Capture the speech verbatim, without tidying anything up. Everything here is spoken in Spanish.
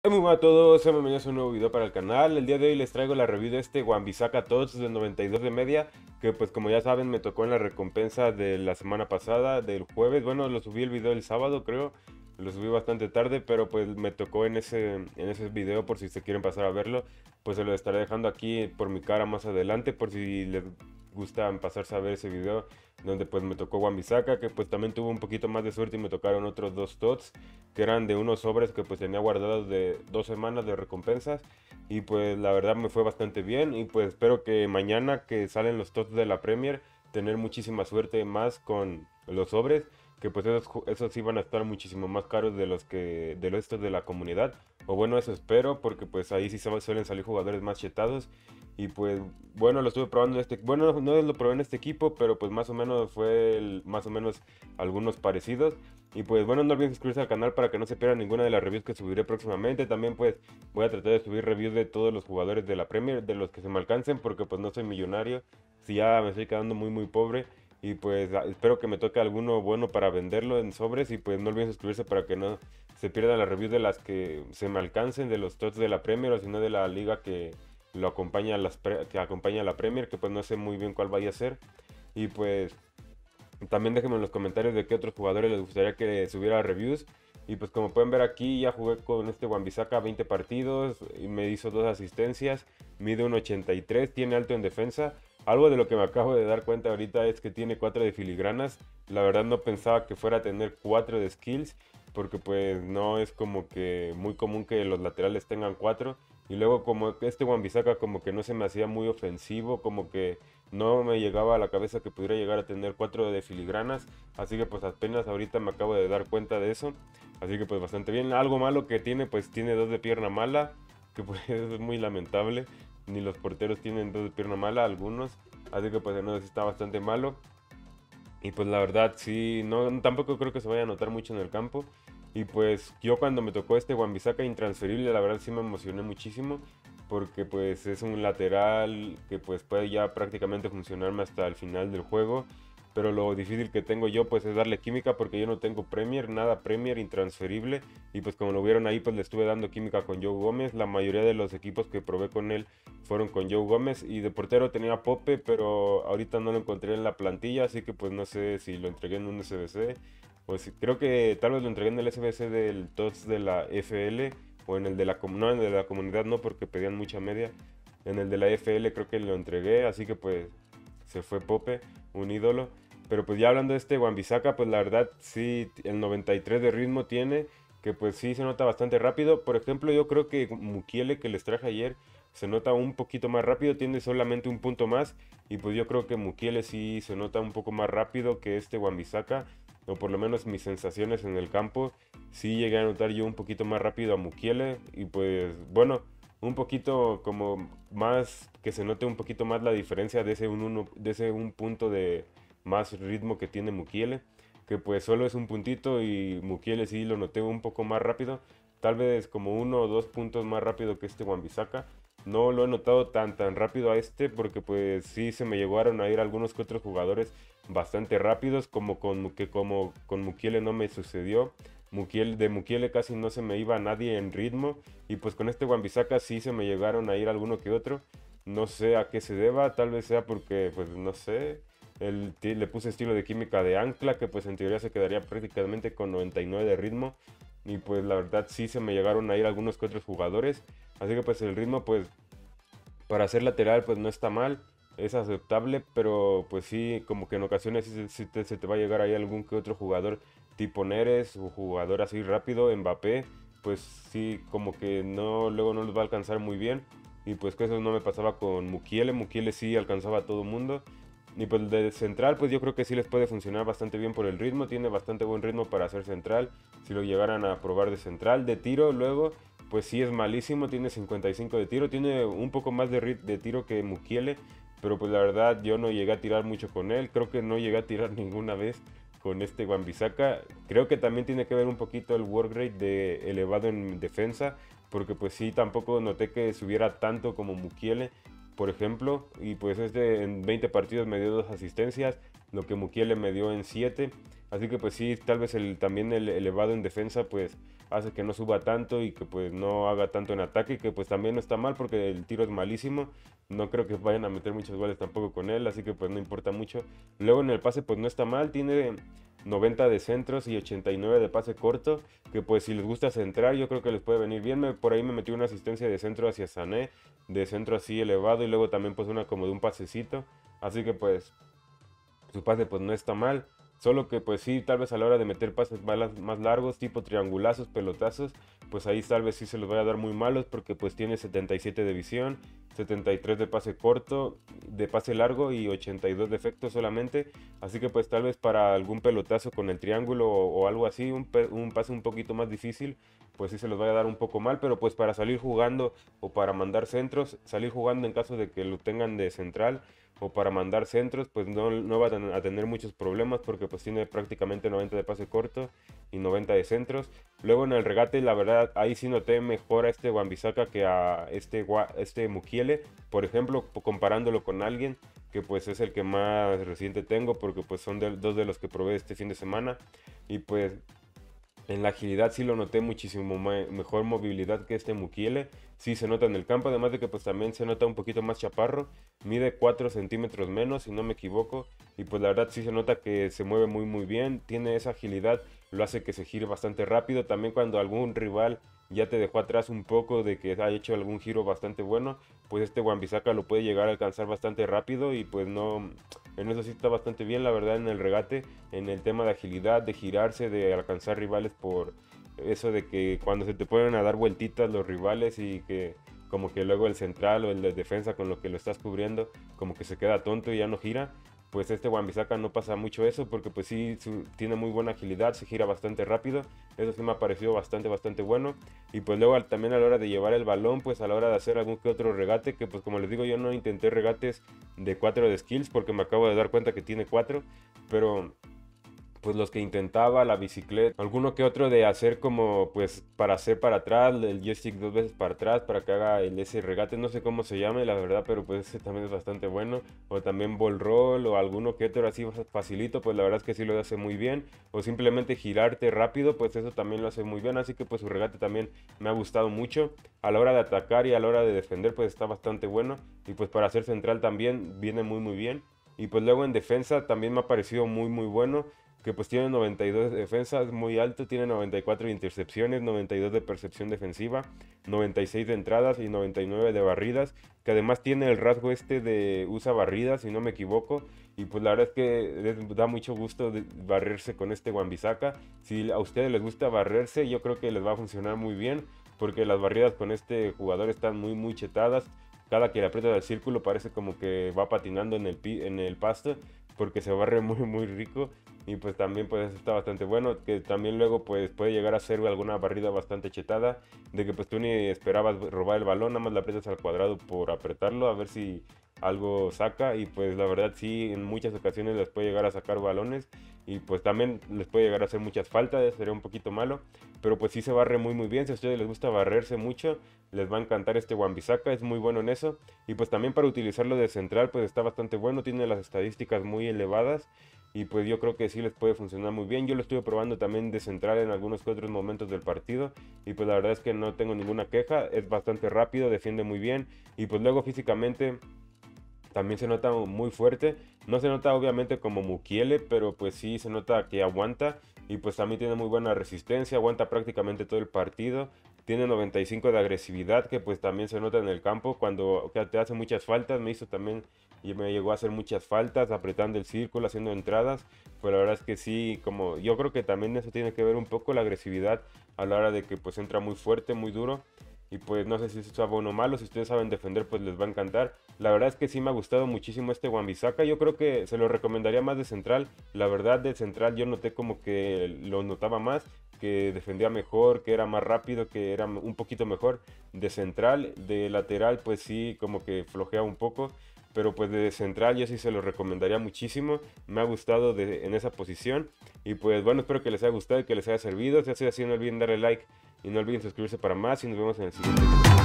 Muy buenas a todos, sean bienvenidos a un nuevo video para el canal. El día de hoy les traigo la review de este Wan-Bissaka Tots de noventa y dos de media, que pues como ya saben me tocó en la recompensa de la semana pasada, del jueves. Bueno, lo subí el video el sábado creo, lo subí bastante tarde, pero pues me tocó en ese, en ese video. Por si se quieren pasar a verlo, pues se lo estaré dejando aquí por mi cara más adelante, por si les gusta pasarse a ver ese video donde pues me tocó Wan-Bissaka, que pues también tuvo un poquito más de suerte y me tocaron otros dos tots que eran de unos sobres que pues tenía guardados de dos semanas de recompensas. Y pues la verdad me fue bastante bien, y pues espero que mañana que salen los tots de la Premier tener muchísima suerte más con los sobres, que pues esos, esos sí van a estar muchísimo más caros de los que de los estos de la comunidad. O bueno, eso espero, porque pues ahí sí suelen salir jugadores más chetados. Y pues bueno, lo estuve probando en este, bueno, no lo probé en este equipo, pero pues más o menos fue el, más o menos algunos parecidos. Y pues bueno, no olviden suscribirse al canal para que no se pierdan ninguna de las reviews que subiré próximamente. También pues voy a tratar de subir reviews de todos los jugadores de la Premier, de los que se me alcancen, porque pues no soy millonario, si ya me estoy quedando muy muy pobre. Y pues espero que me toque alguno bueno para venderlo en sobres. Y pues no olviden suscribirse para que no se pierdan las reviews de las que se me alcancen, de los tots de la Premier, o si no de la liga que lo acompaña a las pre- que acompaña a la Premier, que pues no sé muy bien cuál vaya a ser. Y pues también déjenme en los comentarios de qué otros jugadores les gustaría que subiera reviews. Y pues como pueden ver aquí, ya jugué con este Wan-Bissaka veinte partidos y me hizo dos asistencias, mide uno ochenta y tres, tiene alto en defensa. Algo de lo que me acabo de dar cuenta ahorita es que tiene cuatro de filigranas. La verdad no pensaba que fuera a tener cuatro de skills, porque pues no es como que muy común que los laterales tengan cuatro. Y luego como que este Wan-Bissaka como que no se me hacía muy ofensivo, como que no me llegaba a la cabeza que pudiera llegar a tener cuatro de filigranas. Así que pues apenas ahorita me acabo de dar cuenta de eso. Así que pues bastante bien. Algo malo que tiene, pues tiene dos de pierna mala, que pues es muy lamentable. Ni los porteros tienen dos de pierna mala, algunos. Así que pues no, sí está bastante malo. Y pues la verdad sí, no, tampoco creo que se vaya a notar mucho en el campo. Y pues yo cuando me tocó este Wan-Bissaka intransferible, la verdad sí me emocioné muchísimo, porque pues es un lateral que pues puede ya prácticamente funcionarme hasta el final del juego. Pero lo difícil que tengo yo pues es darle química, porque yo no tengo Premier, nada Premier intransferible. Y pues como lo vieron ahí, pues le estuve dando química con Joe Gómez. La mayoría de los equipos que probé con él fueron con Joe Gómez, y de portero tenía a Pope, pero ahorita no lo encontré en la plantilla, así que pues no sé si lo entregué en un S B C, o si creo que tal vez lo entregué en el S B C del TOTS de la F L, o en el de la, no, en el de la comunidad no, porque pedían mucha media. En el de la F L creo que lo entregué, así que pues se fue Pope, un ídolo. Pero pues ya hablando de este Wan-Bissaka, pues la verdad sí, el noventa y tres de ritmo tiene, que pues sí se nota bastante rápido. Por ejemplo, yo creo que Mukiele, que les traje ayer, se nota un poquito más rápido, tiene solamente un punto más. Y pues yo creo que Mukiele sí se nota un poco más rápido que este Wan-Bissaka, o por lo menos mis sensaciones en el campo. Sí llegué a notar yo un poquito más rápido a Mukiele, y pues bueno, un poquito como más, que se note un poquito más la diferencia de ese un, uno, de ese un punto de más ritmo que tiene Mukiele, que pues solo es un puntito, y Mukiele sí lo noté un poco más rápido, tal vez como uno o dos puntos más rápido que este Wan-Bissaka. No lo he notado tan tan rápido a este, porque pues sí se me llegaron a ir algunos que otros jugadores bastante rápidos, como con, que como con Mukiele no me sucedió. Mukiele, de Mukiele casi no se me iba nadie en ritmo, y pues con este Wan-Bissaka sí se me llegaron a ir alguno que otro. No sé a qué se deba, tal vez sea porque pues no sé, el, le puse estilo de química de ancla, que pues en teoría se quedaría prácticamente con noventa y nueve de ritmo. Y pues la verdad sí se me llegaron a ir algunos que otros jugadores. Así que pues el ritmo pues para ser lateral pues no está mal, es aceptable. Pero pues sí, como que en ocasiones sí, sí te, se te va a llegar ahí algún que otro jugador tipo Neres, o jugador así rápido, Mbappé. Pues sí, como que no, luego no los va a alcanzar muy bien. Y pues que eso no me pasaba con Mukiele. Mukiele sí alcanzaba a todo mundo. Y pues de central, pues yo creo que sí les puede funcionar bastante bien por el ritmo. Tiene bastante buen ritmo para ser central, si lo llegaran a probar de central. De tiro, luego, pues sí es malísimo. Tiene cincuenta y cinco de tiro. Tiene un poco más de, de tiro que Mukiele. Pero pues la verdad yo no llegué a tirar mucho con él. Creo que no llegué a tirar ninguna vez con este Wan-Bissaka. Creo que también tiene que ver un poquito el work rate de elevado en defensa, porque pues sí, tampoco noté que subiera tanto como Mukiele, por ejemplo. Y pues este en veinte partidos me dio dos asistencias, lo que Mukiele me dio en siete. Así que pues sí, tal vez el, también el elevado en defensa pues hace que no suba tanto y que pues no haga tanto en ataque, que pues también no está mal porque el tiro es malísimo. No creo que vayan a meter muchos goles tampoco con él, así que pues no importa mucho. Luego en el pase pues no está mal, tiene noventa de centros y ochenta y nueve de pase corto, que pues si les gusta centrar yo creo que les puede venir bien. Me, por ahí me metió una asistencia de centro hacia Sané, de centro así elevado, y luego también pues una como de un pasecito, así que pues su pase pues no está mal. Solo que pues sí, tal vez a la hora de meter pases más, más largos, tipo triangulazos, pelotazos, pues ahí tal vez sí se los vaya a dar muy malos porque pues tiene setenta y siete de visión, setenta y tres de pase corto, de pase largo y ochenta y dos de efecto solamente. Así que pues tal vez para algún pelotazo con el triángulo o, o algo así, un, un pase un poquito más difícil, pues sí se los vaya a dar un poco mal. Pero pues para salir jugando o para mandar centros, salir jugando en caso de que lo tengan de central, o para mandar centros, pues no, no va a tener muchos problemas porque pues tiene prácticamente noventa de pase corto y noventa de centros. Luego en el regate, la verdad, ahí sí noté mejor a este Wan-Bissaka que a este, este Mukiele, por ejemplo, comparándolo con alguien que pues es el que más reciente tengo, porque pues son de, dos de los que probé este fin de semana. Y pues en la agilidad sí lo noté muchísimo mejor movilidad que este Mukiele. Sí se nota en el campo, además de que pues también se nota un poquito más chaparro. Mide cuatro centímetros menos, si no me equivoco. Y pues la verdad sí se nota que se mueve muy muy bien. Tiene esa agilidad, lo hace que se gire bastante rápido. También cuando algún rival ya te dejó atrás un poco de que ha hecho algún giro bastante bueno, pues este Wan-Bissaka lo puede llegar a alcanzar bastante rápido. Y pues no, en eso sí está bastante bien, la verdad, en el regate, en el tema de agilidad, de girarse, de alcanzar rivales, por eso de que cuando se te ponen a dar vueltitas los rivales y que como que luego el central o el de defensa con lo que lo estás cubriendo como que se queda tonto y ya no gira. Pues este Wan-Bissaka no pasa mucho eso porque pues sí su, tiene muy buena agilidad, se gira bastante rápido. Eso sí me ha parecido bastante bastante bueno. Y pues luego también a la hora de llevar el balón, pues a la hora de hacer algún que otro regate, que pues como les digo, yo no intenté regates de cuatro de skills porque me acabo de dar cuenta que tiene cuatro, pero pues los que intentaba, la bicicleta, alguno que otro de hacer como pues para hacer para atrás, el joystick dos veces para atrás para que haga el, ese regate, no sé cómo se llame la verdad, pero pues ese también es bastante bueno. O también ball roll o alguno que otro así facilito, pues la verdad es que sí lo hace muy bien. O simplemente girarte rápido, pues eso también lo hace muy bien, así que pues su regate también me ha gustado mucho. A la hora de atacar y a la hora de defender pues está bastante bueno, y pues para hacer central también viene muy muy bien. Y pues luego en defensa también me ha parecido muy muy bueno, que pues tiene noventa y dos de defensa, es muy alto, tiene noventa y cuatro de intercepciones, noventa y dos de percepción defensiva, noventa y seis de entradas y noventa y nueve de barridas, que además tiene el rasgo este de usa barridas, si no me equivoco. Y pues la verdad es que les da mucho gusto de barrerse con este Wan-Bissaka. Si a ustedes les gusta barrerse, yo creo que les va a funcionar muy bien, porque las barridas con este jugador están muy muy chetadas. Cada que le aprieta el círculo parece como que va patinando en el, pi en el pasto, porque se barre muy muy rico. Y pues también pues está bastante bueno, que también luego pues puede llegar a ser alguna barrida bastante chetada, de que pues tú ni esperabas robar el balón, nada más le aprietas al cuadrado por apretarlo a ver si algo saca. Y pues la verdad sí, en muchas ocasiones les puede llegar a sacar balones, y pues también les puede llegar a hacer muchas faltas, sería un poquito malo, pero pues sí se barre muy muy bien. Si a ustedes les gusta barrerse mucho, les va a encantar este Wan-Bissaka, es muy bueno en eso. Y pues también para utilizarlo de central pues está bastante bueno, tiene las estadísticas muy elevadas, y pues yo creo que sí les puede funcionar muy bien. Yo lo estuve probando también de central en algunos que otros momentos del partido, y pues la verdad es que no tengo ninguna queja, es bastante rápido, defiende muy bien, y pues luego físicamente también se nota muy fuerte. No se nota obviamente como Mukiele, pero pues sí se nota que aguanta, y pues también tiene muy buena resistencia, aguanta prácticamente todo el partido. Tiene noventa y cinco de agresividad, que pues también se nota en el campo cuando te hace muchas faltas. Me hizo también y me llegó a hacer muchas faltas apretando el círculo, haciendo entradas. Pero la verdad es que sí, como yo creo que también eso tiene que ver un poco la agresividad a la hora de que pues entra muy fuerte, muy duro. Y pues no sé si eso es bueno o malo, si ustedes saben defender pues les va a encantar. La verdad es que sí me ha gustado muchísimo este Wan-Bissaka, yo creo que se lo recomendaría más de central. La verdad de central yo noté como que lo notaba más, que defendía mejor, que era más rápido, que era un poquito mejor de central. De lateral pues sí como que flojea un poco, pero pues de central yo sí se lo recomendaría muchísimo. Me ha gustado de, en esa posición. Y pues bueno, espero que les haya gustado y que les haya servido. Si así, así no olviden darle like y no olviden suscribirse para más, y nos vemos en el siguiente video.